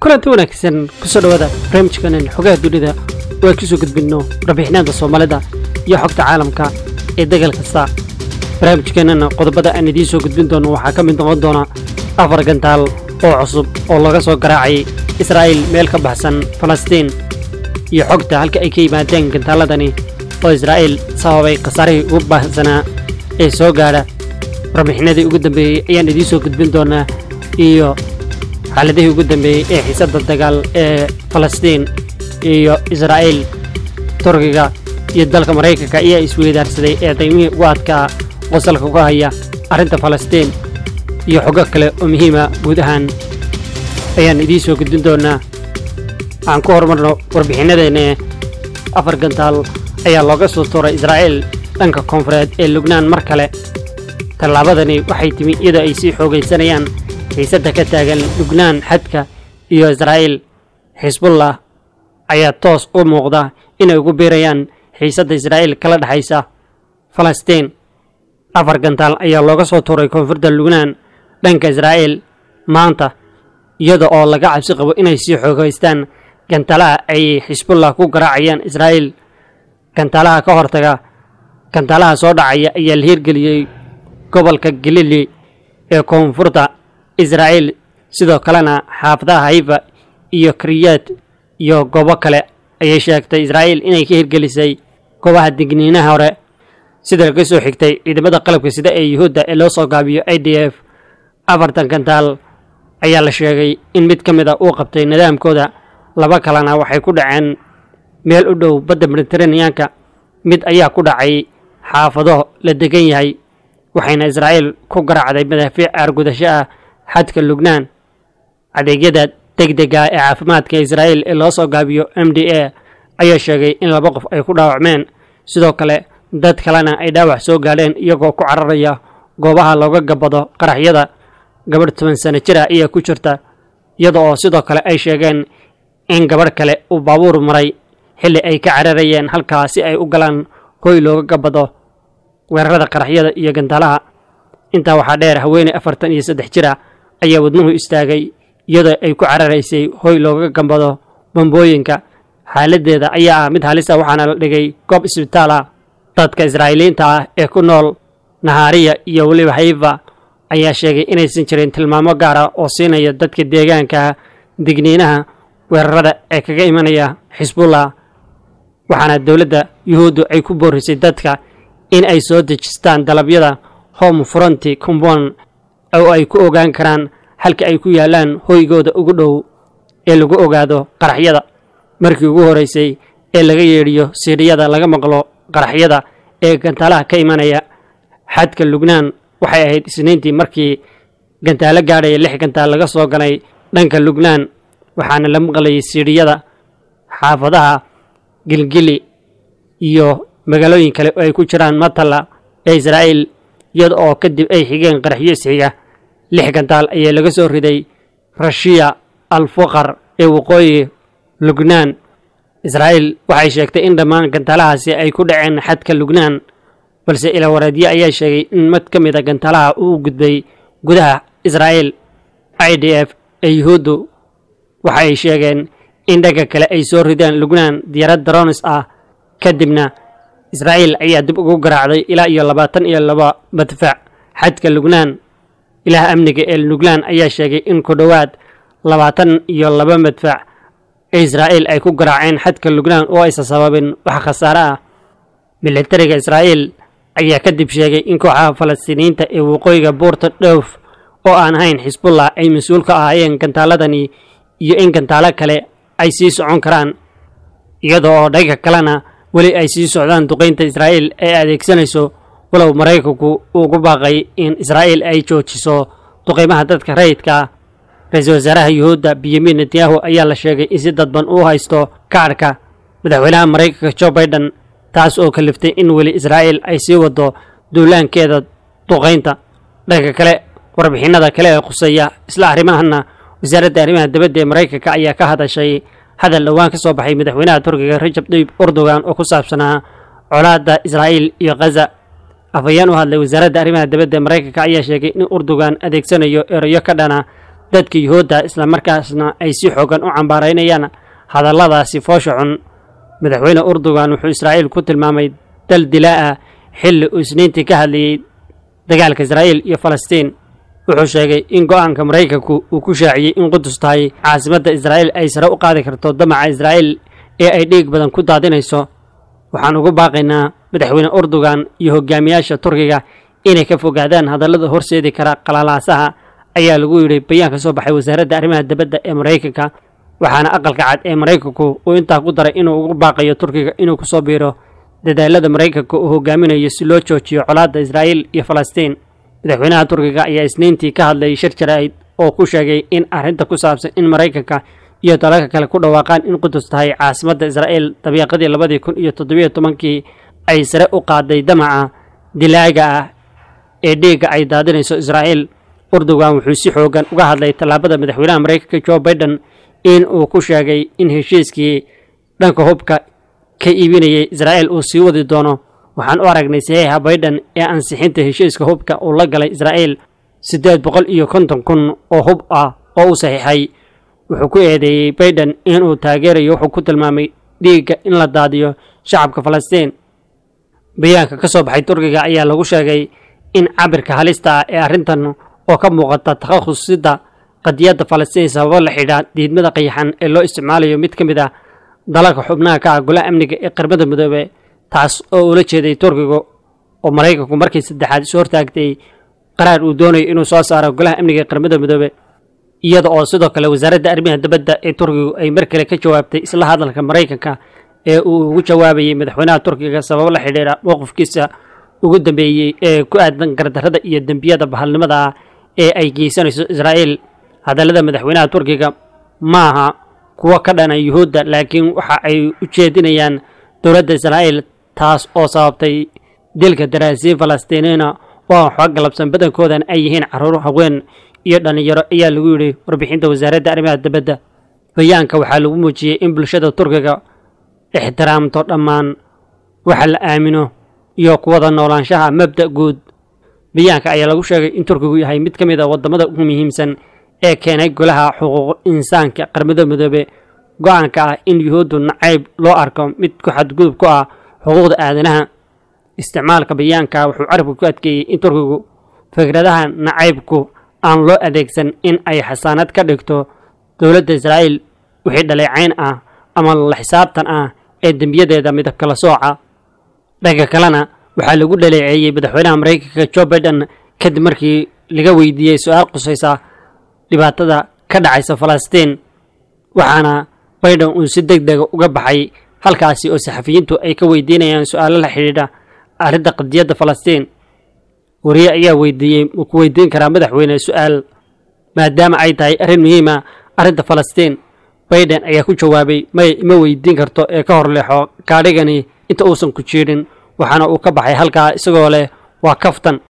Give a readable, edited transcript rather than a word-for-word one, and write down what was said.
kulanti wanaagsan ku soo dhawaada barnaamijkan xogaha dunida oo ku soo gudbino warbixinada Soomaalida iyo xogta caalamka ee dagal kasta. barnaamijkan qodobada aan idiin soo gudbin doono waxaa ka mid noqon doona afar gantaal oo cusub oo laga soo garaacay Israa'iil meel ka baxsan Falastiin iyo xogta halka ay ka yimaadeen gantaaladani oo Israa'iil sababay khasaare ugu baahsanaa ee soo gaara. warbixinadii ugu dambeeyay ayaan idiin soo gudbin doonaa iyo xaaladihii ugu dambeeyay ee xiisadda dagaal ee Falastiin iyo Israa'iil. Turkiga iyo dalka Mareykanka ayaa isweydaarsaday eedeymihi ugu adkaa qosalka ku haya arrinta Falastiin iyo xogo kale oo muhiim ah guud ahaan ayaan idiin soo gudbin doonaa. aan ku hormarno warbixinadeena. afar gantaal ayaa looga soo tuuray Israa'iil dhanka koonfureed ee Lubnaan mar kale. tallaabadani waxay timi iyadoo ay sii xoogaysanayaan xiisadda ka taagan Lubnaan xadka iyo Israa'iil. Xisbullah ayaa toos u muuqda inay ugu biirayaan xiisadda Israa'iil kala dhaxaysa Falastiin. afar gantaal ayaa looga soo tuuray koonfurta Lubnaan dhanka Israa'iil maanta, iyada oo laga cabsi qabo inay sii xoogaystaan gantaalaha ay Xisbullah ku garaacayaan Israa'iil. gantaalaha ka hortaga gantaalaha soo dhacaya ayaa la hirgeliyey gobolka Galilee ee koonfurta Israa'iil, sidoo kalena xaafadaha Haifa iyo Kiryat iyo goobo kale ayay sheegtay Israa'iil inay ka hirgelisay goobaha digniinaha hore. sida laga soo xigtay ciidamada qalabka sida ee Yuhuudda ee loo soo gaabiyo IDF, afartan gantaal ayaa la sheegay in mid ka mid ah uu qabtay nidaamkooda, laba kalena waxay ku dhaceen meel u dhow badda Mediterranean-ka. mid ayaa ku dhacay xaafado la degan yahay, waxayna Israa'iil ku garaacday madaafiic aargudasho ah xadka Lubnaan. adeegyada degdega ee caafimaadka Israa'iil ee loo soo gaabiyo MDA ayaa sheegay in laba qof ay ku dhaawacmeen, sidoo kale dad kalena ay dhaawac soo gaadheen iyagoo ku cararaya goobaha looga gabado qaraxyada. gabadh 10 sano jir ah ayaa ku jirta, iyada oo sidoo kale ay sheegeen in gabadh kale uu baabuur maray xilli ay ka cararayeen halkaas si ay u galaan hoy looga gabado weerarada qaraxyada iyo gantaalaha. intaa waxaa dheer, haweeney 43 jir ah ayaa wadnuhu istaagay iyadoo ay ku cararaysay hoy looga gabado bambooyinka. xaaladdeeda ayaa ah mid halis ah, waxaana la dhigay goob isbitaal ah. dadka Israa'iiliinta ah ee ku nool Nahariya iyo weliba Haifa ayaa sheegay inaysan jirin tilmaamo gaar ah oo siinaya dadka deegaanka digniinaha weerarada ee kaga imanaya Xisbullah, waxaana dowladda Yuhuuddu ay ku boorisay dadka in ay soo dejistaan dalabyada Home Front Compound oo ay ku ogaan karaan halka ay ku yaalaan hoygooda ugu dhow ee lagu ogaado qaraxyada. markii ugu horeysay ee laga yeedhiyo siiriyada laga maqlo qaraxyada ee gantaalaha ka imanaya xadka Lubnaan waxay ahayd Isniintii, markii gantaalo gaadhaya 6 gantaal laga soo galay dhanka Lubnaan, waxaana la maqlayay siiriyada xaafadaha Gilgili iyo magaalooyin kale oo ay ku jiraan Matala ee Israa'iil, iyada oo kadib ay xigeen qaraxyo isxiga. 6 gantaal ayaa laga soo riday Rashiya al-Fuqar ee waqooyi Lubnaan. Israa'iil waxay sheegtay in dhammaan gantaalahaasi ay ku dhaceen xadka Lubnaan, balse ila waraadiye ayaa sheegay in mid ka mid ah gantaalaha uu gudbay gudaha Israa'iil. IDF ee Yuhuuddu waxay sheegeen in dhaga kale ay soo rideen Lubnaan diyaarad drones ah, kadibna Israa'iil ayaa dib ugu garaacday ilaa iyo 22 madfac xadka Lubnaan. ilaha amniga ee Lubnaan ayaa sheegay in ku dhawaad 22 madfac Israa'iil ay ku garaaceen xadka Lubnaan oo aysan sababin wax khasaare ah. militariga Israa'iil ayaa kadib sheegay in kooxaha Falastiiniyiinta ee waqooyiga buurta Doof oo aan ahayn Xisbullah ay mas'uul ka ahaayeen gantaaladani iyo in gantaalo kale ay sii socon karaan, iyadoo dhaga kalena weli ay sii socdaan duqeynta Israa'iil ee adeegsanayso. walow Mareykanku uu ugu baaqay in Israa'iil ay joojiso duqeymaha dadka rayidka ah. ra'iisul wasaaraha Yuhuudda Benjamin Netanyahu ayaa la sheegay in si dadban uu haysto kaarka madaxweynaha Mareykanka Joe Biden, taas oo kaliftay in weli Israa'iil ay sii wado duulaankeeda duqeynta. dhanka kale, warbixinada kale ee khusaya isla arrimahana, wasaaradda arrimaha dibadda ee Mareykanka ayaa ka hadashay hadal dhawaan ka soo baxay madaxweynaha Turkiga Recep Tayyip Erdogan oo ku saabsanaa colaadda Israa'iil iyo Gaza. afayeen u hadlay wasaaradda arrimaha dibadda ee Mareykanka ayaa sheegay in Erdogan adeegsanayo erayo ka dhana dadka yuhuudda isla markaasna ay si xoogan u cambaaraynayaan hadalladaasi foosha xun. madaxweyne Erdogan wuxuu Israa'iil ku tilmaamay dal dilaa xilli uu Isniintii ka hadlayay dagaalka Israa'iil iyo Falastiin. wuxuu sheegay in go'aanka Mareykanku uu ku shaaciyay in Qudus tahay caasimadda Israa'iil ay sare u qaadi karto damaca Israa'iil ee ay dhiig badan ku daadinayso. waxaan ugu baaqaynaa madaxweyne Erdogan iyo hogaamiyaasha Turkiga inay ka fogaadaan hadallada horseedi kara qalalaasaha, ayaa lagu yiri bayaan ka soo baxay wasaaradda arrimaha dibadda ee Mareykanka. waxaana aqalka cad ee Mareykanku uu intaa ku daray inuu ugu baaqayo Turkiga inuu ku soo biiro dadaalada Mareykanka uu hogaaminayo si loo joojiyo colaadda Israa'iil iyo Falastiin. madaxweynaha Turkiga ayaa Isniintii ka hadlayay shir jaraa'id oo ku sheegay in arrinta ku saabsan in Mareykanka iyo dalalka kale ku dhawaaqaan in Qudus tahay caasimadda Israa'iil dabiiqadii 2017 ay sare u qaaday damaca dilaaga ah ee dhiigga ay daadinayso Israa'iil. Erdogan wuxuu si xoogan uga hadlay tallaabada madaxweynaha Mareykanka Joe Biden in uu ku sheegay in heshiiskii dhanka hubka ka iibinayay Israa'iil uu sii wadi doono. waxaan u aragnay saxiixa Biden ee ansixinta heshiiska hubka uu la galay Israa'iil 850,000 oo hub ah oo uu saxiixay. wuxuu ku eedeeyay Biden in uu taageerayo wuxuu ku tilmaamay dhiigga in la daadiyo shacabka Falastiin. bayaanka ka soo baxay Turkiga ayaa lagu sheegay in cabirka halista ah ee arrintan oo ka muuqata takhasusida qadiyadda Falastiin sababo la xidhiidha diidmada qayaxan ee loo isticmaalayo mid ka mid ah dalalka xubnaha ka ah golaha amniga ee qaramada midoobay, taas oo ula jeeday Turkiga oo Mareykanku markii saddexaad soo hortaagtay qaraar uu doonayo inuu soo saaro golaha amniga ee qaramada midoobay, iyada oo sidoo kale wasaaradda arrimaha dibadda ee Turkiga ay mar kale ka jawaabtay isla hadalka Mareykanka ee uu ugu jawaabayay madaxweynaha Turkiga sababo la xidhiidha mowqifkiisa ugu dambeeyay ee ku aadan gardarrada iyo dambiyada bahalnimada ee ay geysanayso Israa'iil. hadallada madaxweynaha Turkiga maaha kuwa ka dhan yuhuudda, laakiin waxa ay u jeedinayaan dowladda Israa'iil, taas oo sababtay dilka daraasiin Falastiiniina oo xog galabsan badankoodan ay yihiin carruur, haween iyo dhalinyaro, ayaa lagu yiri warbixinta wasaaradda arrimaha dibadda. bayaanka waxaa lagu muujiyay in bulshada Turkiga ixtiraamto dhammaan waxa la aamino iyo kuwada noolaanshaha mabda' guud. bayaanka ayaa lagu sheegay in Turkigu yahay mid ka mid ah wadamada ugu muhiimsan ee keenay golaha xuquuqul insaanka qaramada midoobay go'aanka ah in yuhuuddu nacayb loo arko mid ku xadgudub ku ah xuquuqda aadanaha. isticmaalka bayaanka wuxuu carabka ku adkeeyay in Turkigu fikradaha nacaybku aan loo adeegsan in ay xasaanad ka dhigto dowladda Israa'iil wixii dhaleecayn ah ama la xisaabtan ah ee dambiyadeeda midab kala sooca. dhanka kalena waxaa lagu dhaleeceeyay madaxweynaha Mareykanka Joe Biden kadib markii laga weydiiyay su'aal qusaysa dhibaatada ka dhacaysa Falastiin, waxaana Biden uu si degdeg uga baxay halkaasi oo saxafiyiintu ay ka weydiinayaan su'aalo la xiriira arrinta qadiyadda Falastiin. wariye ayaa weydiiyay ma ku weydiin karaa madaxweyne su'aal maadaama ay tahay arrin muhiim ah arrinta Falastiin. Biden ayaa ku jawaabay ma weydiin karto ee ka hor leexo gaadhigani inta uusan ku jirin, waxaana uu ka baxay halkaa isagoo leh waa kaftan.